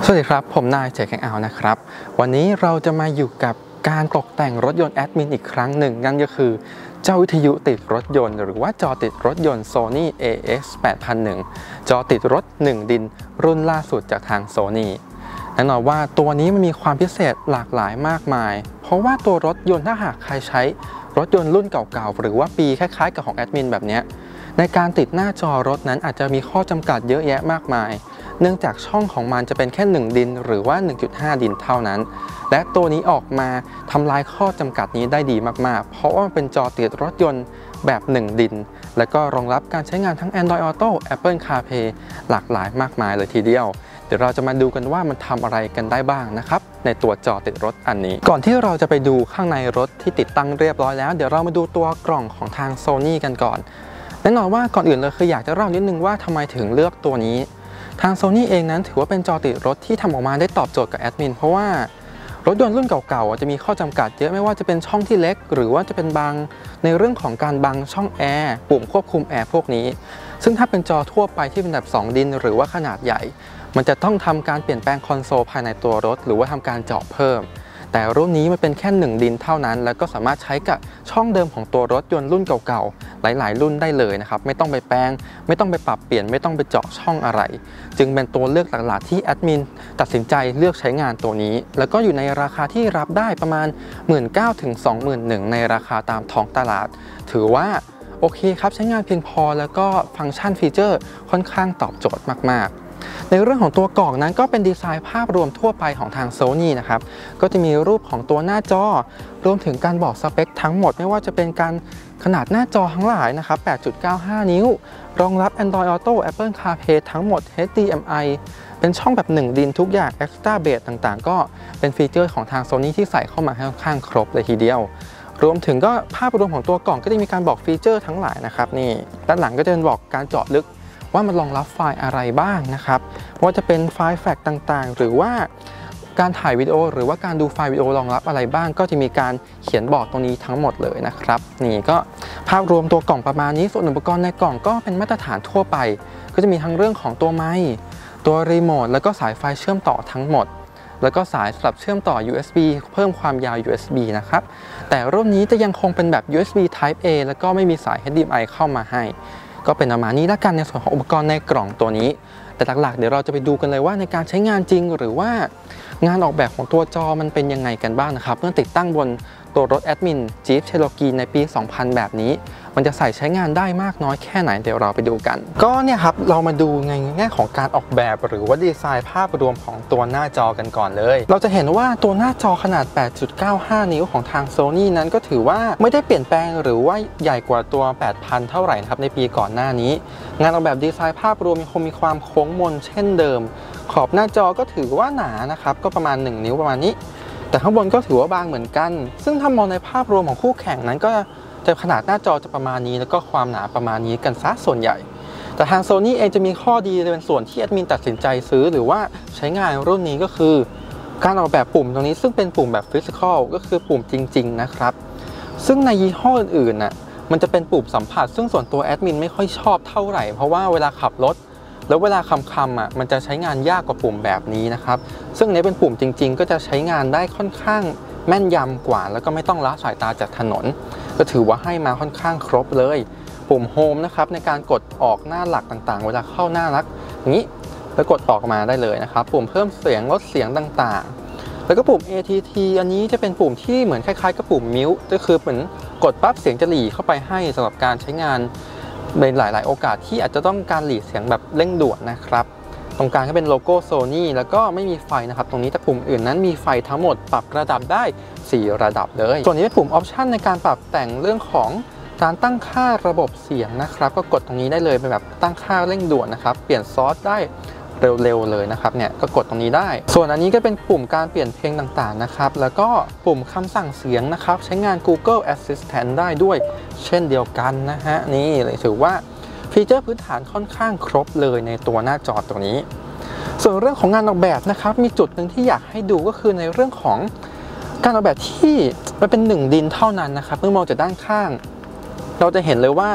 สวัสดีครับผมนายเจคแข่งเอานะครับวันนี้เราจะมาอยู่กับการตกแต่งรถยนต์แอดมินอีกครั้งหนึ่งนั่นก็คือเจ้าวิทยุติดรถยนต์หรือว่าจอติดรถยนต์ Sony AX8001 จอติดรถ1ดินรุ่นล่าสุดจากทาง Sony แน่นอนว่าตัวนี้มันมีความพิเศษหลากหลายมากมายเพราะว่าตัวรถยนต์ถ้าหากใครใช้รถยนต์รุ่นเก่าๆหรือว่าปีคล้ายๆกับของแอดมินแบบนี้ในการติดหน้าจอรถนั้นอาจจะมีข้อจำกัดเยอะแยะมากมายเนื่องจากช่องของมันจะเป็นแค่1ดินหรือว่า 1.5 ดินเท่านั้นและตัวนี้ออกมาทำลายข้อจำกัดนี้ได้ดีมากๆเพราะว่ามันเป็นจอติดรถยนต์แบบ1ดินและก็รองรับการใช้งานทั้ง Android Auto Apple CarPlay หลากหลายมากมายเลยทีเดียวเดี๋ยวเราจะมาดูกันว่ามันทำอะไรกันได้บ้างนะครับในตัวจอติดรถอันนี้ก่อนที่เราจะไปดูข้างในรถที่ติดตั้งเรียบร้อยแล้วเดี๋ยวเรามาดูตัวกล่องของทาง Sony กันก่อนแน่นอนว่าก่อนอื่นเลยคืออยากจะเล่านิดนึงว่าทำไมถึงเลือกตัวนี้ทาง Sony เองนั้นถือว่าเป็นจอติดรถที่ทำออกมาได้ตอบโจทย์กับแอดมินเพราะว่ารถยนต์รุ่นเก่าๆจะมีข้อจำกัดเยอะไม่ว่าจะเป็นช่องที่เล็กหรือว่าจะเป็นบังในเรื่องของการบังช่องแอร์ปุ่มควบคุมแอร์พวกนี้ซึ่งถ้าเป็นจอทั่วไปที่เป็นแบบ2ดินหรือว่าขนาดใหญ่มันจะต้องทำการเปลี่ยนแปลงคอนโซลภายในตัวรถหรือว่าทำการเจาะเพิ่มแต่รุ่นนี้มันเป็นแค่1ดินเท่านั้นแล้วก็สามารถใช้กับช่องเดิมของตัวรถยนต์รุ่นเก่าๆหลายๆรุ่นได้เลยนะครับไม่ต้องไปแปลงไม่ต้องไปปรับเปลี่ยนไม่ต้องไปเจาะช่องอะไรจึงเป็นตัวเลือกหลักๆที่แอดมินตัดสินใจเลือกใช้งานตัวนี้แล้วก็อยู่ในราคาที่รับได้ประมาณ 19,000 ถึง 21,000 ในราคาตามท้องตลาดถือว่าโอเคครับใช้งานเพียงพอแล้วก็ฟังก์ชันฟีเจอร์ค่อนข้างตอบโจทย์มากๆในเรื่องของตัวกล่องนั้นก็เป็นดีไซน์ภาพรวมทั่วไปของทาง Sony นะครับก็จะมีรูปของตัวหน้าจอรวมถึงการบอกสเปคทั้งหมดไม่ว่าจะเป็นการขนาดหน้าจอทั้งหลายนะครับ 8.95 นิ้วรองรับ Android Auto Apple CarPlay ทั้งหมด HDMI เป็นช่องแบบ1ดินทุกอย่าง Extra Bass ต่างๆก็เป็นฟีเจอร์ของทาง Sony ที่ใส่เข้ามาค่อนข้างครบเลยทีเดียวรวมถึงก็ภาพรวมของตัวกล่องก็จะมีการบอกฟีเจอร์ทั้งหลายนะครับนี่ด้านหลังก็จะเป็นบอกการเจาะลึกว่ามันรองรับไฟล์อะไรบ้างนะครับว่าจะเป็นไฟล์แฟกต่างๆหรือว่าการถ่ายวิดีโอหรือว่าการดูไฟล์วิดีโอรองรับอะไรบ้างก็จะมีการเขียนบอกตรงนี้ทั้งหมดเลยนะครับนี่ก็ภาพรวมตัวกล่องประมาณนี้ส่วนอุปกรณ์ในกล่องก็เป็นมาตรฐานทั่วไปก็จะมีทั้งเรื่องของตัวไมค์ตัวรีโมทแล้วก็สายไฟเชื่อมต่อทั้งหมดแล้วก็สายสำหรับเชื่อมต่อ USB เพิ่มความยาว USB นะครับแต่รุ่นนี้จะยังคงเป็นแบบ USB Type A แล้วก็ไม่มีสาย HDMI เข้ามาให้ก็เป็นประมาณนี้ละกันในส่วนของอุปกรณ์ในกล่องตัวนี้แต่หลักๆเดี๋ยวเราจะไปดูกันเลยว่าในการใช้งานจริงหรือว่างานออกแบบของตัวจอมันเป็นยังไงกันบ้างนะครับเมื่อติดตั้งบนตัวรถแอดมิน Jeep Cherokee ในปี 2000 แบบนี้มันจะใส่ใช้งานได้มากน้อยแค่ไหนเดี๋ยวเราไปดูกันก็เนี่ยครับเรามาดูในแง่ของการออกแบบหรือว่าดีไซน์ภาพรวมของตัวหน้าจอกันก่อนเลยเราจะเห็นว่าตัวหน้าจอขนาด 8.95 นิ้วของทาง Sony นั้นก็ถือว่าไม่ได้เปลี่ยนแปลงหรือว่าใหญ่กว่าตัว 8,000 เท่าไหร่นะครับในปีก่อนหน้านี้งานออกแบบดีไซน์ภาพรวมยังคงมีความโค้งมนเช่นเดิมขอบหน้าจอก็ถือว่าหนานะครับก็ประมาณ1นิ้วประมาณนี้แต่ข้างบนก็ถือว่าบางเหมือนกันซึ่งถ้ามองในภาพรวมของคู่แข่งนั้นก็จะขนาดหน้าจอจะประมาณนี้แล้วก็ความหนาประมาณนี้กันซะส่วนใหญ่แต่ทาง Sony เองจะมีข้อดีเป็นส่วนที่แอดมินตัดสินใจซื้อหรือว่าใช้งานรุ่นนี้ก็คือการออกแบบปุ่มตรงนี้ซึ่งเป็นปุ่มแบบฟิสิกอลก็คือปุ่มจริงๆนะครับซึ่งในยี่ห้ออื่นๆน่ะมันจะเป็นปุ่มสัมผัสซึ่งส่วนตัวแอดมินไม่ค่อยชอบเท่าไหร่เพราะว่าเวลาขับรถแล้วเวลาคำอ่ะมันจะใช้งานยากกว่าปุ่มแบบนี้นะครับซึ่งนี้เป็นปุ่มจริงๆก็จะใช้งานได้ค่อนข้างแม่นยำกว่าแล้วก็ไม่ต้องละสายตาจากถนนก็ถือว่าให้มาค่อนข้างครบเลยปุ่มโฮมนะครับในการกดออกหน้าหลักต่างๆเวลาเข้าหน้าหลักอย่างนี้แล้วกดออกมาได้เลยนะครับปุ่มเพิ่มเสียงลดเสียงต่างๆแล้วก็ปุ่ม ATT อันนี้จะเป็นปุ่มที่เหมือนคล้ายๆกับปุ่มมิวก็คือเหมือนกดปั๊บเสียงจะหลีเข้าไปให้สำหรับการใช้งานในหลายๆโอกาสที่อาจจะต้องการหลีเสียงแบบเร่งด่วนนะครับตรงกลางก็เป็นโลโก้ Sony แล้วก็ไม่มีไฟนะครับตรงนี้แต่ปุ่มอื่นนั้นมีไฟทั้งหมดปรับระดับได้4ระดับเลยส่วนนี้เป็นปุ่มออปชันในการปรับแต่งเรื่องของการตั้งค่าระบบเสียงนะครับก็กดตรงนี้ได้เลยเป็นแบบตั้งค่าเร่งด่วนนะครับเปลี่ยนซอสได้เร็วๆเลยนะครับเนี่ยก็กดตรงนี้ได้ส่วนอันนี้ก็เป็นปุ่มการเปลี่ยนเพลงต่างๆนะครับแล้วก็ปุ่มคำสั่งเสียงนะครับใช้งาน Google Assistant ได้ด้วยเช่นเดียวกันนะฮะนี่เลยถือว่าฟีเจอร์พื้นฐานค่อนข้างครบเลยในตัวหน้าจอตัวนี้ส่วนเรื่องของงานออกแบบนะครับมีจุดหนึ่งที่อยากให้ดูก็คือในเรื่องของการออกแบบที่มันเป็น1ดินเท่านั้นนะครับเมื่อมองจากด้านข้างเราจะเห็นเลยว่า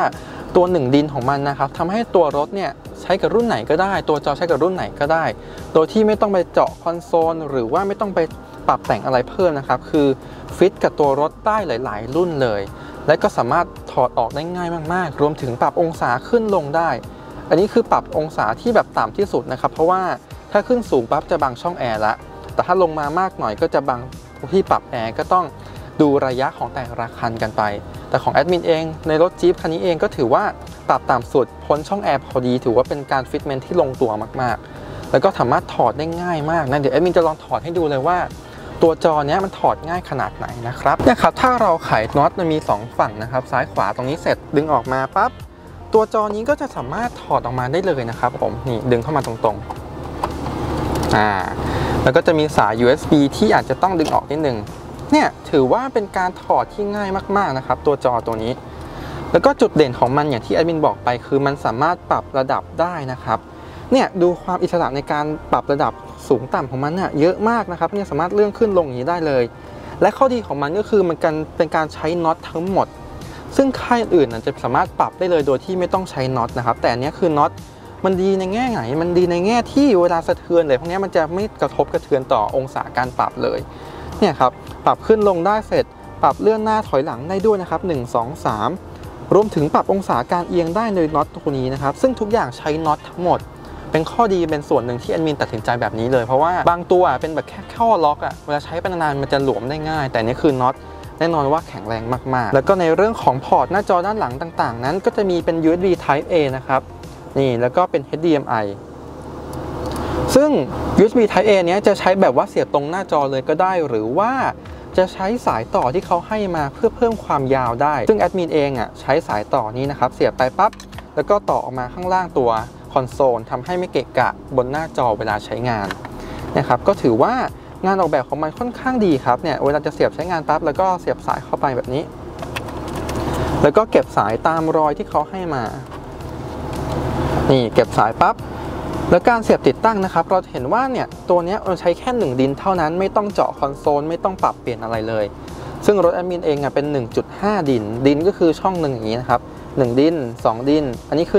ตัว1ดินของมันนะครับทำให้ตัวรถเนี่ยใช้กับรุ่นไหนก็ได้ตัวจอใช้กับรุ่นไหนก็ได้โดยที่ไม่ต้องไปเจาะคอนโซลหรือว่าไม่ต้องไปปรับแต่งอะไรเพิ่มนะครับคือฟิตกับตัวรถได้หลายๆรุ่นเลยและก็สามารถถอดออกได้ง่ายมากๆรวมถึงปรับองศาขึ้นลงได้อันนี้คือปรับองศาที่แบบต่ำที่สุดนะครับเพราะว่าถ้าขึ้นสูงปั๊บจะบังช่องแอร์ละแต่ถ้าลงมามากหน่อยก็จะบังที่ปรับแอร์ก็ต้องดูระยะของแต่ละคันกันไปแต่ของแอดมินเองในรถจี๊ปคันนี้เองก็ถือว่าปรับต่ำสุดพ้นช่องแอร์พอดีถือว่าเป็นการฟิตเมนท์ที่ลงตัวมากๆแล้วก็สามารถถอดได้ง่ายมากนะเดี๋ยวแอดมินจะลองถอดให้ดูเลยว่าตัวจอเนี้ยมันถอดง่ายขนาดไหนนะครับเนี่ยครับถ้าเราไขน็อตมันมี2ฝั่งนะครับซ้ายขวาตรงนี้เสร็จดึงออกมาปั๊บตัวจอนี้ก็จะสามารถถอดออกมาได้เลยนะครับผมนี่ดึงเข้ามาตรงๆแล้วก็จะมีสาย USB ที่อาจจะต้องดึงออกนิดนึงเนี่ยถือว่าเป็นการถอดที่ง่ายมากๆนะครับตัวจอตัวนี้แล้วก็จุดเด่นของมันอย่างที่แอดมินบอกไปคือมันสามารถปรับระดับได้นะครับเนี่ยดูความอิสระในการปรับระดับสูงต่ำของมันเนี่ยเยอะมากนะครับเนี่ยสามารถเลื่อนขึ้นลงอย่างนี้ได้เลยและข้อดีของมันก็คือมันเป็นการใช้น็อตทั้งหมดซึ่งค่ายอื่นจะสามารถปรับได้เลยโดยที่ไม่ต้องใช้น็อตนะครับแต่อันนี้คือน็อตมันดีในแง่ไหนมันดีในแง่ที่เวลาสะเทือนเลยพวกนี้มันจะไม่กระทบกระเทือนต่อองศาการปรับเลยเนี่ยครับปรับขึ้นลงได้เสร็จปรับเลื่อนหน้าถอยหลังได้ด้วยนะครับ1 2 3รวมถึงปรับองศาการเอียงได้ในน็อตตัวนี้นะครับซึ่งทุกอย่างใช้น็อตทั้งหมดเป็นข้อดีเป็นส่วนหนึ่งที่แอดมินตัดสินใจแบบนี้เลยเพราะว่าบางตัวเป็นแบบแค่ข้อล็อกเวลาใช้ไปนานๆมันจะหลวมได้ง่ายแต่นี่คือน็อตแน่นอนว่าแข็งแรงมากๆแล้วก็ในเรื่องของพอร์ตหน้าจอด้านหลังต่างๆนั้นก็จะมีเป็น USB Type A นะครับนี่แล้วก็เป็น HDMI ซึ่ง USB Type A เนี้ยจะใช้แบบว่าเสียบตรงหน้าจอเลยก็ได้หรือว่าจะใช้สายต่อที่เขาให้มาเพื่อเพิ่มความยาวได้ซึ่งแอดมินเองใช้สายต่อนี้นะครับเสียบไปปั๊บแล้วก็ต่อออกมาข้างล่างตัวคอนโซลทำให้ไม่เกะกะบนหน้าจอเวลาใช้งานนะครับก็ถือว่างานออกแบบของมันค่อนข้างดีครับเนี่ยเวลาจะเสียบใช้งานปั๊บแล้วก็เสียบสายเข้าไปแบบนี้แล้วก็เก็บสายตามรอยที่เขาให้มานี่เก็บสายปั๊บแล้วการเสียบติดตั้งนะครับเราเห็นว่าเนี่ยตัวนี้มันใช้แค่1ดินเท่านั้นไม่ต้องเจาะคอนโซลไม่ต้องปรับเปลี่ยนอะไรเลยซึ่งรถแอดมินเองเป็น 1.5 ดินก็คือช่องหนึ่งอย่างนี้นะครับ1ดิน2ดินอันนี้คือ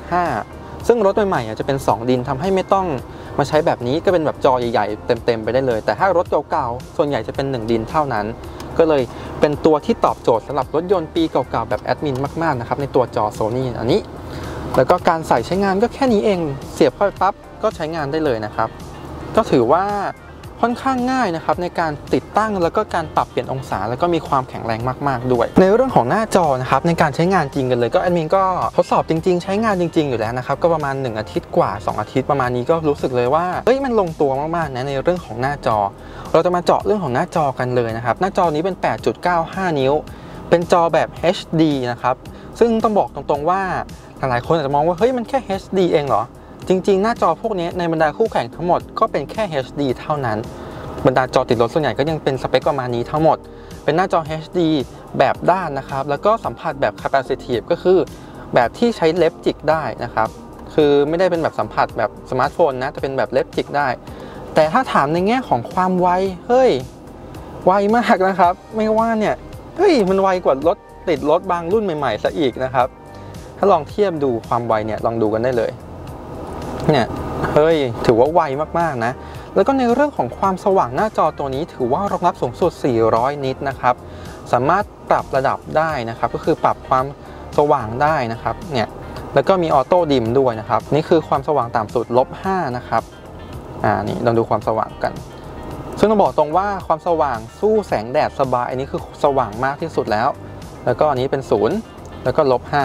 1.5 ซึ่งรถใหม่ๆจะเป็น2ดินทำให้ไม่ต้องมาใช้แบบนี้ก็เป็นแบบจอใหญ่ๆเต็มๆไปได้เลยแต่ถ้ารถเก่าๆส่วนใหญ่จะเป็น1ดินเท่านั้นก็เลยเป็นตัวที่ตอบโจทย์สำหรับรถยนต์ปีเก่าๆแบบแอดมินมากๆนะครับในตัวจอ Sony อันนี้แล้วก็การใส่ใช้งานก็แค่นี้เองเสียบเข้าไปปั๊บก็ใช้งานได้เลยนะครับก็ถือว่าค่อนข้างง่ายนะครับในการติดตั้งแล้วก็การปรับเปลี่ยนองศาแล้วก็มีความแข็งแรงมากๆด้วยในเรื่องของหน้าจอนะครับในการใช้งานจริงกันเลยก็แอดมินก็ทดสอบจริงๆใช้งานจริงๆอยู่แล้วนะครับก็ประมาณ1อาทิตย์กว่า2อาทิตย์ประมาณนี้ก็รู้สึกเลยว่าเฮ้ยมันลงตัวมากๆนะในเรื่องของหน้าจอเราจะมาเจาะเรื่องของหน้าจอกันเลยนะครับหน้าจอนี้เป็น 8.95 นิ้วเป็นจอแบบ HD นะครับซึ่งต้องบอกตรงๆว่าหลายคนอาจจะมองว่าเฮ้ยมันแค่ HD เองเหรอจริงๆหน้าจอพวกนี้ในบรรดาคู่แข่งทั้งหมดก็เป็นแค่ HD เท่านั้นบรรดาจอติดรถส่วนใหญ่ก็ยังเป็นสเปคประมาณนี้ทั้งหมดเป็นหน้าจอ HD แบบด้านนะครับแล้วก็สัมผัสแบบ Capacitive ก็คือแบบที่ใช้เล็บจิกได้นะครับคือไม่ได้เป็นแบบสัมผัสแบบสมาร์ทโฟนนะแต่เป็นแบบเล็บจิกได้แต่ถ้าถามในแง่ของความไวเฮ้ยไวมากนะครับไม่ว่าเนี่ยเฮ้ยมันไวกว่ารถติดรถบางรุ่นใหม่ๆซะอีกนะครับถ้าลองเทียบดูความไวเนี่ยลองดูกันได้เลยเนี่ยเฮ้ยถือว่าไวมากๆนะแล้วก็ในเรื่องของความสว่างหน้าจอตัวนี้ถือว่ารองรับสูงสุด400นิตนะครับสามารถปรับระดับได้นะครับก็คือปรับความสว่างได้นะครับเนี่ยแล้วก็มีออโต้ดิมด้วยนะครับนี่คือความสว่างต่ำสุด-5นะครับนี่ลองดูความสว่างกันซึ่งต้องบอกตรงว่าความสว่างสู้แสงแดดสบายอันนี้คือสว่างมากที่สุดแล้วก็อันนี้เป็น0แล้วก็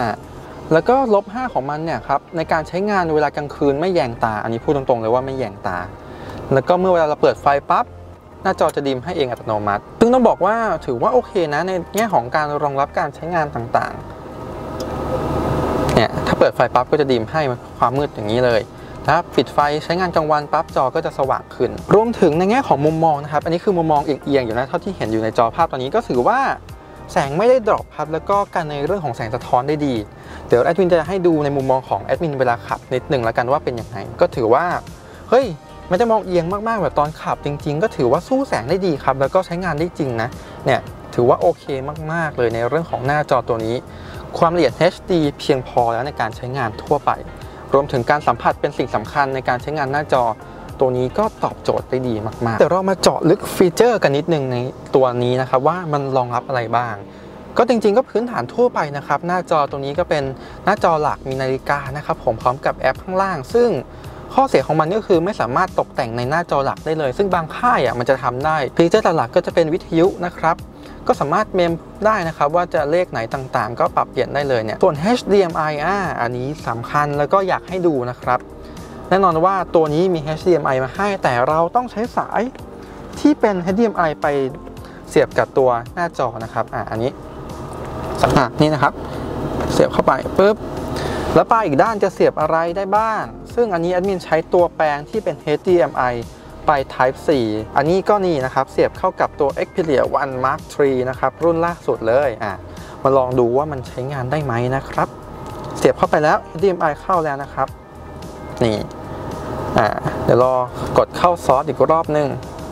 -5แล้วก็-5ของมันเนี่ยครับในการใช้งานเวลากลางคืนไม่แยงตาอันนี้พูดตรงๆเลยว่าไม่แยงตาแล้วก็เมื่อเวลาเราเปิดไฟปั๊บหน้าจอจะดิมให้เองอัตโนมัติซึ่งต้องบอกว่าถือว่าโอเคนะในแง่ของการรองรับการใช้งานต่างๆเนี่ยถ้าเปิดไฟปั๊บก็จะดิมให้ความมืดอย่างนี้เลยถ้าปิดไฟใช้งานกลางวันปั๊บจอก็จะสว่างขึ้นรวมถึงในแง่ของมุมมองนะครับอันนี้คือมุมมองเอียงๆอยู่นะเท่าที่เห็นอยู่ในจอภาพตอนนี้ก็ถือว่าแสงไม่ได้ดรอปครับแล้วก็การในเรื่องของแสงสะท้อนได้ดีเดี๋ยวแอดมินจะให้ดูในมุมมองของแอดมินเวลาขับนิดหนึ่งแล้วกันว่าเป็นยังไงก็ถือว่าเฮ้ยมันจะมองเอียงมากๆแบบตอนขับจริงๆก็ถือว่าสู้แสงได้ดีครับแล้วก็ใช้งานได้จริงนะเนี่ยถือว่าโอเคมากๆเลยในเรื่องของหน้าจอตัวนี้ความละเอียด HD เพียงพอแล้วในการใช้งานทั่วไปรวมถึงการสัมผัสเป็นสิ่งสำคัญในการใช้งานหน้าจอตัวนี้ก็ตอบโจทย์ได้ดีมากๆแต่เรามาเจาะลึกฟีเจอร์กันนิดนึงในตัวนี้นะครับว่ามันรองรับอะไรบ้างก็จริงๆก็พื้นฐานทั่วไปนะครับหน้าจอตัวนี้ก็เป็นหน้าจอหลักมีนาฬิกานะครับผมพร้อมกับแอปข้างล่างซึ่งข้อเสียของมันก็คือไม่สามารถตกแต่งในหน้าจอหลักได้เลยซึ่งบางค่ายมันจะทำได้ฟีเจอร์หลักก็จะเป็นวิทยุนะครับก็สามารถเมมได้นะครับว่าจะเลขไหนต่างๆก็ปรับเปลี่ยนได้เลยเนี่ยส่วน HDMI อันนี้สำคัญแล้วก็อยากให้ดูนะครับแน่นอนว่าตัวนี้มี HDMI มาให้แต่เราต้องใช้สายที่เป็น HDMI ไปเสียบกับตัวหน้าจอนะครับอันนี้นี่นะครับเสียบเข้าไปปุ๊บแล้วปลายอีกด้านจะเสียบอะไรได้บ้างซึ่งอันนี้แอดมินใช้ตัวแปลงที่เป็น HDMI ไป Type C อันนี้ก็นี่นะครับเสียบเข้ากับตัว Xperia One Mark III นะครับรุ่นล่าสุดเลยมาลองดูว่ามันใช้งานได้ไหมนะครับเสียบเข้าไปแล้ว HDMI เข้าแล้วนะครับนี่เดี๋ยวรอกดเข้าซอสอีกรอบนึง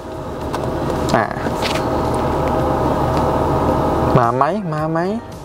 มาไหม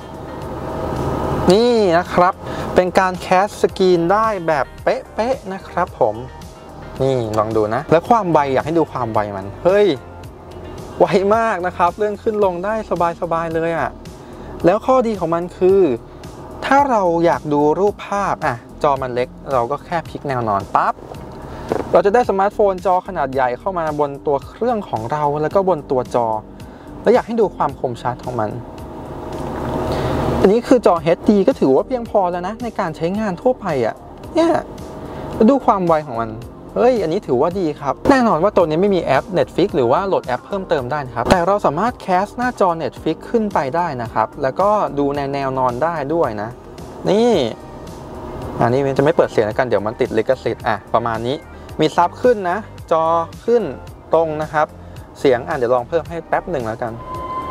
นี่นะครับเป็นการแคสสกรีนได้แบบเป๊ะๆนะครับผมนี่ลองดูนะแล้วความไวอยากให้ดูความไวมันเฮ้ยไวมากนะครับเลื่อนขึ้นลงได้สบายๆเลยแล้วข้อดีของมันคือถ้าเราอยากดูรูปภาพจอมันเล็กเราก็แค่พลิกแนวนอนปั๊บเราจะได้สมาร์ทโฟนจอขนาดใหญ่เข้ามาบนตัวเครื่องของเราแล้วก็บนตัวจอแล้วอยากให้ดูความคมชัดของมันอันนี้คือจอ HD ก็ถือว่าเพียงพอแล้วนะในการใช้งานทั่วไปเนี่ยดูความไวของมันเฮ้ยอันนี้ถือว่าดีครับแน่นอนว่าตัวนี้ไม่มีแอป Netflix หรือว่าโหลดแอปเพิ่มเติมได้นะครับแต่เราสามารถแคสหน้าจอ Netflix ขึ้นไปได้นะครับแล้วก็ดูในแนวนอนได้ด้วยนะนี่อันนี้มันจะไม่เปิดเสียงกันเดี๋ยวมันติดลิขสิทธิ์ประมาณนี้มีซับขึ้นนะจอขึ้นตรงนะครับเสียงเดี๋ยวลองเพิ่มให้แป๊บหนึ่งแล้วกัน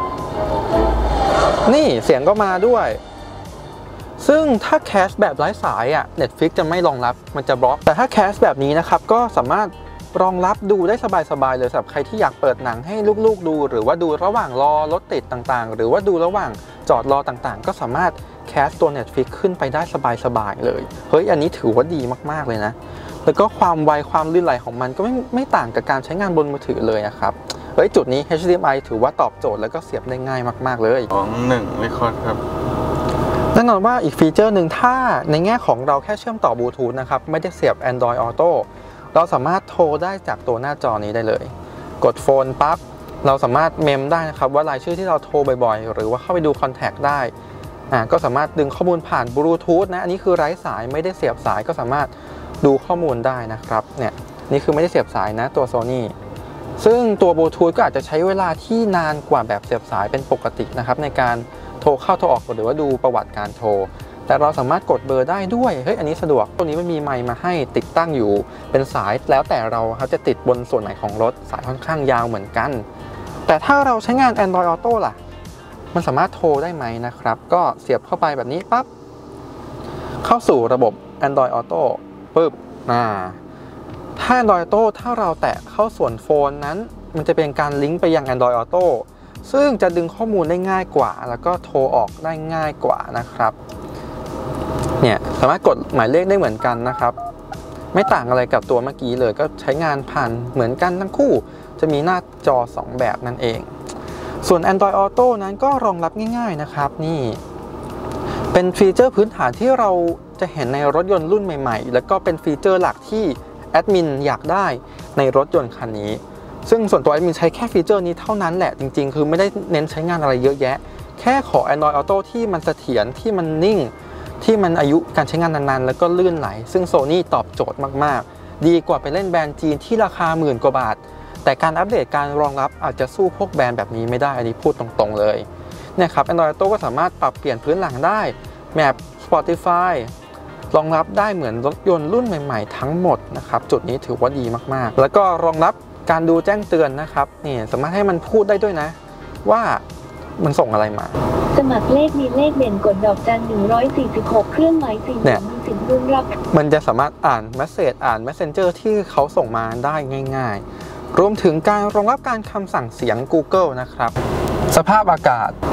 นี่เสียงก็มาด้วยซึ่งถ้าแคสแบบไร้สาย Netflix จะไม่รองรับมันจะบล็อกแต่ถ้าแคสแบบนี้นะครับก็สามารถรองรับดูได้สบายๆเลยสำหรับใครที่อยากเปิดหนังให้ลูกๆดูหรือว่าดูระหว่างรอรถติดต่างๆหรือว่าดูระหว่างจอดรอต่างๆก็สามารถแคสตัว Netflix ขึ้นไปได้สบายๆเลยเฮ้ยอันนี้ถือว่าดีมากๆเลยนะแล้วก็ความไวความลื่นไหลของมันก็ไม่ต่างกับการใช้งานบนมือถือเลยครับเฮ้ยจุดนี้ HDMI ถือว่าตอบโจทย์แล้วก็เสียบได้ง่ายมากๆเลย 1 Record ครับแน่นอนว่าอีกฟีเจอร์หนึ่งถ้าในแง่ของเราแค่เชื่อมต่อบลูทูธนะครับไม่ได้เสียบ Android Auto เราสามารถโทรได้จากตัวหน้าจอนี้ได้เลยกดโฟนปั๊บเราสามารถเมมได้นะครับว่ารายชื่อที่เราโทรบ่อยๆหรือว่าเข้าไปดูคอนแทคได้ก็สามารถดึงข้อมูลผ่านบลูทูธนะอันนี้คือไร้สายไม่ได้เสียบสายก็สามารถดูข้อมูลได้นะครับเนี่ยนี่คือไม่ได้เสียบสายนะตัว Sony ซึ่งตัวบลูทูธก็อาจจะใช้เวลาที่นานกว่าแบบเสียบสายเป็นปกตินะครับในการโทรเข้าโทรออกหรือว่าดูประวัติการโทรแต่เราสามารถกดเบอร์ได้ด้วยเฮ้ยอันนี้สะดวกตัวนี้มันมีไมค์มาให้ติดตั้งอยู่เป็นสายแล้วแต่เราจะติดบนส่วนไหนของรถสายค่อนข้างยาวเหมือนกันแต่ถ้าเราใช้งาน Android Auto ล่ะมันสามารถโทรได้ไหมนะครับก็เสียบเข้าไปแบบนี้ปั๊บเข้าสู่ระบบ Android Auto ปึ๊บถ้า Android Auto ถ้าเราแตะเข้าส่วนโฟนนั้นมันจะเป็นการลิงก์ไปยัง Android Auto ซึ่งจะดึงข้อมูลได้ง่ายกว่าแล้วก็โทรออกได้ง่ายกว่านะครับเนี่ยสามารถกดหมายเลขได้เหมือนกันนะครับไม่ต่างอะไรกับตัวเมื่อกี้เลยก็ใช้งานผ่านเหมือนกันทั้งคู่จะมีหน้าจอ2แบบนั่นเองส่วน Android Auto นั้นก็รองรับง่ายๆนะครับนี่เป็นฟีเจอร์พื้นฐานที่เราจะเห็นในรถยนต์รุ่นใหม่ๆแล้วก็เป็นฟีเจอร์หลักที่แอดมินอยากได้ในรถยนต์คันนี้ซึ่งส่วนตัวแอดมินใช้แค่ฟีเจอร์นี้เท่านั้นแหละจริงๆคือไม่ได้เน้นใช้งานอะไรเยอะแยะแค่ขอ Android Auto ที่มันเสถียรที่มันนิ่งที่มันอายุการใช้งานนานๆแล้วก็ลื่นไหลซึ่ง Sony ตอบโจทย์มากๆดีกว่าไปเล่นแบรนด์จีนที่ราคาหมื่นกว่าบาทแต่การอัปเดตการรองรับอาจจะสู้พวกแบรนด์แบบนี้ไม่ได้อันนี้พูดตรงๆเลยเนี่ยครับ Android Auto ก็สามารถปรับเปลี่ยนพื้นหลังได้แมป Spotify รองรับได้เหมือนรถยนต์รุ่นใหม่ๆทั้งหมดนะครับจุดนี้ถือว่าดีมากๆแล้วก็รองรับการดูแจ้งเตือนนะครับนี่สามารถให้มันพูดได้ด้วยนะว่ามันส่งอะไรมาสมัครเลขมีเลขเด่นกดดอกจัน146เครื่องหมายสิ่งมีสิทธิ์ลุ้นรับมันจะสามารถอ่านเมสเสจอ่าน Messenger ที่เขาส่งมาได้ง่ายๆรวมถึงการรองรับการคำสั่งเสียง Google นะครับสภาพอากาศ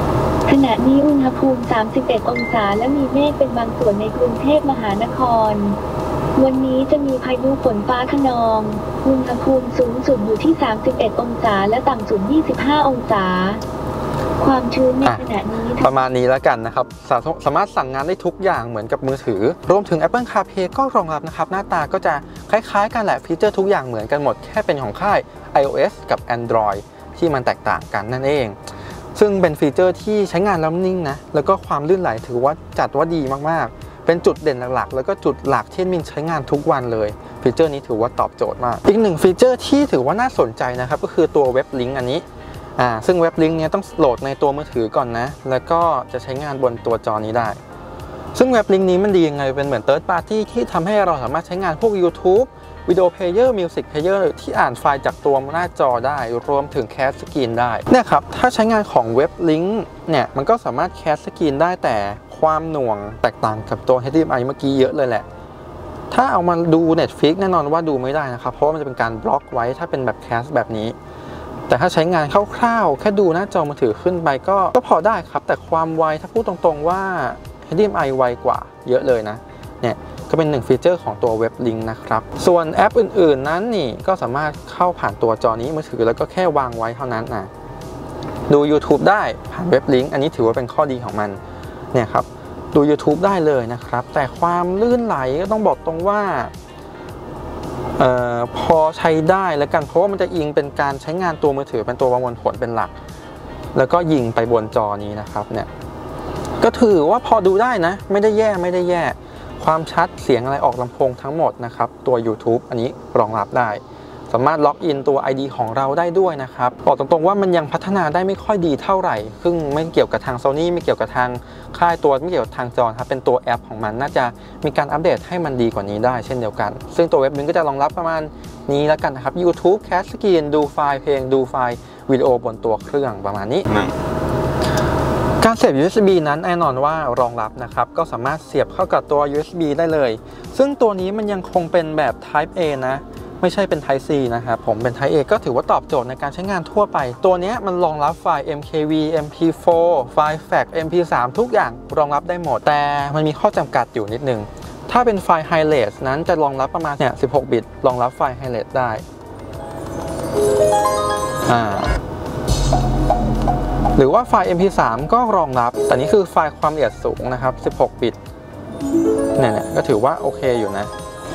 ขณะนี้อุณหภูมิ 31 องศาและมีเมฆเป็นบางส่วนในกรุงเทพมหานคร วันนี้จะมีพายุฝนฟ้าคะนอง อุณหภูมิสูงสุดอยู่ที่ 31 องศาและต่ำสุด 25 องศา ความชื้นในขณะนี้ประมาณนี้แล้วกันนะครับสามารถสั่งงานได้ทุกอย่างเหมือนกับมือถือรวมถึง Apple CarPlay ก็รองรับนะครับหน้าตาก็จะคล้ายๆกันแหละฟีเจอร์ทุกอย่างเหมือนกันหมดแค่เป็นของค่าย iOS กับ Android ที่มันแตกต่างกันนั่นเองซึ่งเป็นฟีเจอร์ที่ใช้งานแล้วนิ่งนะแล้วก็ความลื่นไหลถือว่าจัดว่าดีมากๆเป็นจุดเด่นหลักๆแล้วก็จุดหลักที่มินใช้งานทุกวันเลยฟีเจอร์นี้ถือว่าตอบโจทย์มากอีกหนึ่งฟีเจอร์ที่ถือว่าน่าสนใจนะครับก็คือตัวเว็บลิงก์อันนี้ซึ่งเว็บลิงก์นี้ต้องโหลดในตัวมือถือก่อนนะแล้วก็จะใช้งานบนตัวจอนี้ได้ซึ่งเว็บลิงก์นี้มันดียังไงเป็นเหมือน Third Party ที่ทำให้เราสามารถใช้งานพวก YouTube วิดีโอเพลเยอร์มิวสิกเพลเยอร์ที่อ่านไฟล์จากตัวหน้าจอได้รวมถึงแคสสกรีนได้เนี่ยครับถ้าใช้งานของเว็บลิงก์เนี่ยมันก็สามารถแคสสกรีนได้แต่ความหน่วงแตกต่างกับตัว HDMI เมื่อกี้เยอะเลยแหละถ้าเอามาดู Netflix แน่นอนว่าดูไม่ได้นะครับเพราะว่ามันจะเป็นการบล็อกไว้ถ้าเป็นแบบแคสแบบนี้แต่ถ้าใช้งานคร่าวๆแค่ดูหน้าจอมือถือขึ้นไปก็พอได้ครับแต่ความไวถ้าพูดตรงๆว่า HDMI ไวกว่าเยอะเลยนะเนี่ยก็เป็นหนึ่งฟีเจอร์ของตัวเว็บลิงก์นะครับส่วนแอปอื่นๆนั้นนี่ก็สามารถเข้าผ่านตัวจอนี้มือถือแล้วก็แค่วางไว้เท่านั้นนะดู YouTube ได้ผ่านเว็บลิงก์อันนี้ถือว่าเป็นข้อดีของมันเนี่ยครับดู YouTube ได้เลยนะครับแต่ความลื่นไหลก็ต้องบอกตรงว่าพอใช้ได้แล้วกันเพราะว่ามันจะอิงเป็นการใช้งานตัวมือถือเป็นตัวประมวลผลเป็นหลักแล้วก็ยิงไปบนจอนี้นะครับเนี่ยก็ถือว่าพอดูได้นะไม่ได้แย่ความชัดเสียงอะไรออกลำโพงทั้งหมดนะครับตัว YouTube อันนี้รองรับได้สามารถล็อกอินตัว ID ของเราได้ด้วยนะครับบอกตรงๆว่ามันยังพัฒนาได้ไม่ค่อยดีเท่าไหร่ซึ่งไม่เกี่ยวกับทาง Sony ไม่เกี่ยวกับทางค่ายตัวไม่เกี่ยวกับทางจอครับเป็นตัวแอปของมันน่าจะมีการอัปเดตให้มันดีกว่านี้ได้เช่นเดียวกันซึ่งตัวเว็บนึงก็จะรองรับประมาณนี้แล้วกันนะครับ YouTube แคสสกรีนดูไฟล์เพลงดูไฟล์วิดีโอบนตัวเครื่องประมาณนี้การเสียบ USB นั้นแน่นอนว่ารองรับนะครับก็สามารถเสียบเข้ากับตัว USB ได้เลยซึ่งตัวนี้มันยังคงเป็นแบบ Type A นะไม่ใช่เป็น Type C นะครับผมเป็น Type A ก็ถือว่าตอบโจทย์ในการใช้งานทั่วไปตัวนี้มันรองรับไฟล์ MKV MP4 ไฟล์ FAT MP3 ทุกอย่างรองรับได้หมดแต่มันมีข้อจำกัดอยู่นิดนึงถ้าเป็นไฟล์ Hi-Res นั้นจะรองรับประมาณ16 บิตรองรับไฟล์ Hi-Res ได้หรือว่าไฟล์ MP3 ก็รองรับแต่นี่คือไฟล์ความละเอียดสูงนะครับ16 บิตเนี่ยก็ถือว่าโอเคอยู่นะ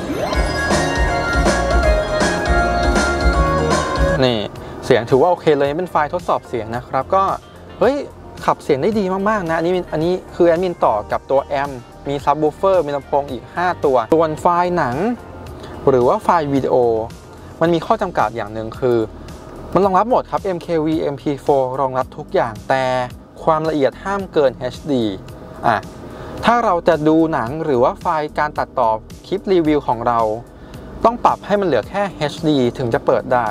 นี่เสียงถือว่าโอเคเลยเป็นไฟล์ทดสอบเสียงนะครับก็เฮ้ยขับเสียงได้ดีมากๆนะอันนี้คือแอดมินต่อกับตัวแอมมีซับวูฟเฟอร์มีลำโพงอีก5ตัวส่วนไฟล์หนังหรือว่าไฟล์วิดีโอมันมีข้อจำกัดอย่างหนึ่งคือมันรองรับหมดครับ MKV MP4 รองรับทุกอย่างแต่ความละเอียดห้ามเกิน HD ถ้าเราจะดูหนังหรือว่าไฟล์การตัดต่อคลิปรีวิวของเราต้องปรับให้มันเหลือแค่ HD ถึงจะเปิดได้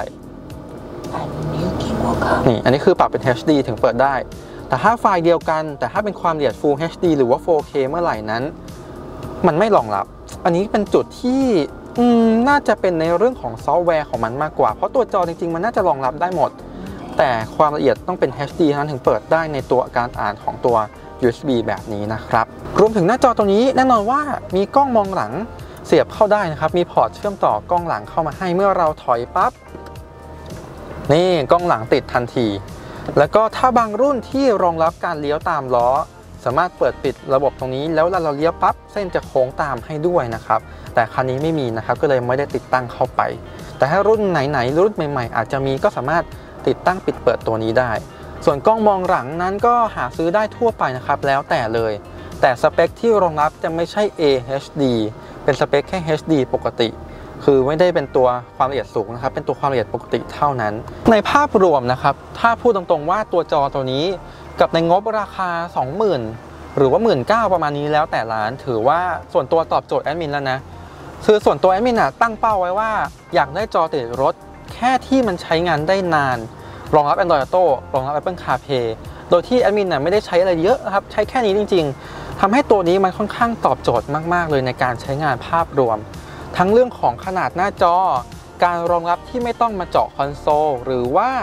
นี่อันนี้คือปรับเป็น HD ถึงเปิดได้แต่ถ้าไฟล์เดียวกันแต่ถ้าเป็นความละเอียด Full HD หรือว่า 4K เมื่อไหร่นั้นมันไม่รองรับอันนี้เป็นจุดที่น่าจะเป็นในเรื่องของซอฟต์แวร์ของมันมากกว่าเพราะตัวจอจริงๆมันน่าจะรองรับได้หมดแต่ความละเอียดต้องเป็น HD นั้นถึงเปิดได้ในตัวการอ่านของตัว USB แบบนี้นะครับรวมถึงหน้าจอตัวนี้แน่นอนว่ามีกล้องมองหลังเสียบเข้าได้นะครับมีพอร์ตเชื่อมต่อกล้องหลังเข้ามาให้เมื่อเราถอยปั๊บนี่กล้องหลังติดทันทีแล้วก็ถ้าบางรุ่นที่รองรับการเลี้ยวตามล้อสามารถเปิดปิดระบบตรงนี้แล้วเราเลี้ยวปั๊บเส้นจะโค้งตามให้ด้วยนะครับแต่คันนี้ไม่มีนะครับก็เลยไม่ได้ติดตั้งเข้าไปแต่ถ้ารุ่นไหนรุ่นใหม่ๆอาจจะมีก็สามารถติดตั้งปิดเปิดตัวนี้ได้ส่วนกล้องมองหลังนั้นก็หาซื้อได้ทั่วไปนะครับแล้วแต่เลยแต่สเปคที่รองรับจะไม่ใช่ AHD เป็นสเปคแค่ HD ปกติคือไม่ได้เป็นตัวความละเอียดสูงนะครับเป็นตัวความละเอียดปกติเท่านั้นในภาพรวมนะครับถ้าพูดตรงๆว่าตัวจอตัวนี้กับในงบราคา 20,000 หรือว่า 19,000 ประมาณนี้แล้วแต่ร้านถือว่าส่วนตัวตอบโจทย์แอดมินแล้วนะคือส่วนตัวแอดมินตั้งเป้าไว้ว่าอยากได้จอติดรถแค่ที่มันใช้งานได้นานรองรับ Android Auto รองรับ Apple CarPlay โดยที่แอดมินไม่ได้ใช้อะไรเยอะครับใช้แค่นี้จริงๆทำให้ตัวนี้มันค่อนข้างตอบโจทย์มากๆเลยในการใช้งานภาพรวมทั้งเรื่องของขนาดหน้าจอการรองรับที่ไม่ต้องมาเจาะคอนโซลหรือว่า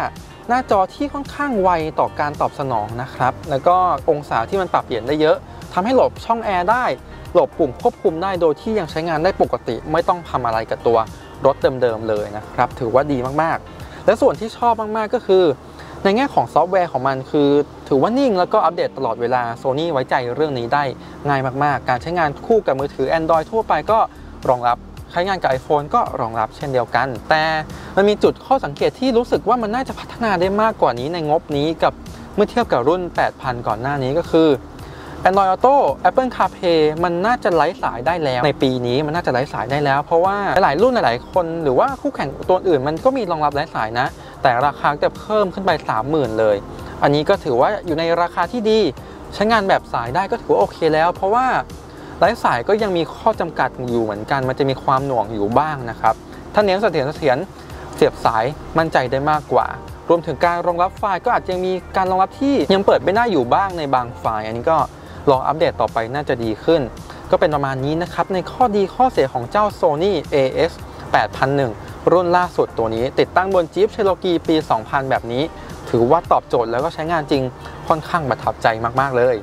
หน้าจอที่ค่อนข้างไวต่อการตอบสนองนะครับแล้วก็องศาที่มันปรับเปลี่ยนได้เยอะทำให้หลบช่องแอร์ได้หลบปุ่มควบคุมได้โดยที่ยังใช้งานได้ปกติไม่ต้องทำอะไรกับตัวรถเดิมๆเลยนะครับถือว่าดีมากๆและส่วนที่ชอบมากๆก็คือในแง่ของซอฟต์แวร์ของมันคือถือว่านิ่งแล้วก็อัปเดตตลอดเวลา Sony ไว้ใจเรื่องนี้ได้ง่ายมากๆการใช้งานคู่กับมือถือ Android ทั่วไปก็รองรับใช้งานกับ iPhone ก็รองรับเช่นเดียวกันแต่มันมีจุดข้อสังเกตที่รู้สึกว่ามันน่าจะพัฒนาได้มากกว่านี้ในงบนี้กับเมื่อเทียบกับรุ่น 8,000 ก่อนหน้านี้ก็คือ Android Auto Apple CarPlay มันน่าจะไร้สายได้แล้วในปีนี้มันน่าจะไร้สายได้แล้วเพราะว่าหลายรุ่นหลายคนหรือว่าคู่แข่งตัวอื่นมันก็มีรองรับไร้สายนะแต่ราคาจะเพิ่มขึ้นไป 30,000 เลยอันนี้ก็ถือว่าอยู่ในราคาที่ดีใช้งานแบบสายได้ก็ถือว่าโอเคแล้วเพราะว่าไร้สายก็ยังมีข้อจำกัดอยู่เหมือนกันมันจะมีความหน่วงอยู่บ้างนะครับถ้าเน้นเสถียรเสียบสายมั่นใจได้มากกว่ารวมถึงการรองรับไฟล์ก็อาจจะมีการรองรับที่ยังเปิดไม่ได้อยู่บ้างในบางไฟล์อันนี้ก็รออัปเดตต่อไปน่าจะดีขึ้นก็เป็นประมาณนี้นะครับในข้อดีข้อเสียของเจ้า Sony AS8001 รุ่นล่าสุดตัวนี้ติดตั้งบน Jeep Cherokee ปี 2000 แบบนี้ถือว่าตอบโจทย์แล้วก็ใช้งานจริงค่อนข้างประทับใจมากๆเลย